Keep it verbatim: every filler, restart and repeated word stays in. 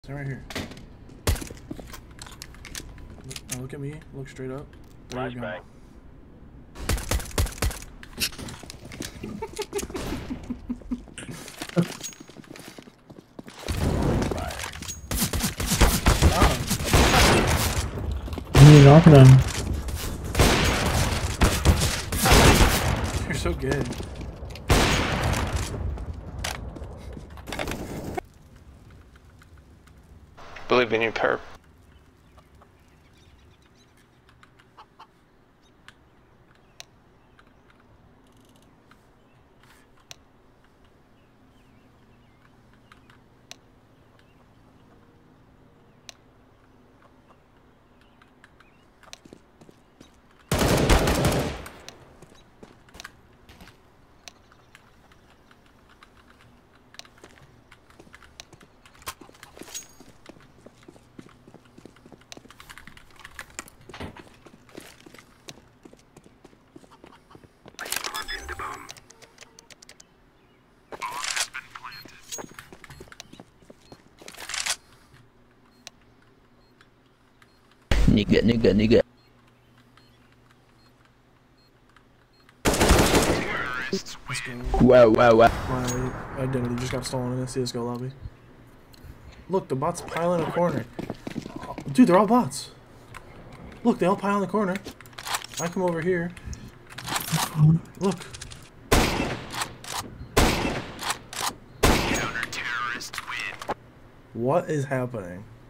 Stand right here. Look, now look at me. Look straight up. There you go. You knock them. You're so good. Believe in you, perp. Nigga, nigga, nigga. Let's go. Wow, wow, wow. My identity just got stolen in the C S G O lobby. Look, the bots pile in a corner. Dude, they're all bots. Look, they all pile in the corner. I come over here. Look. What is happening?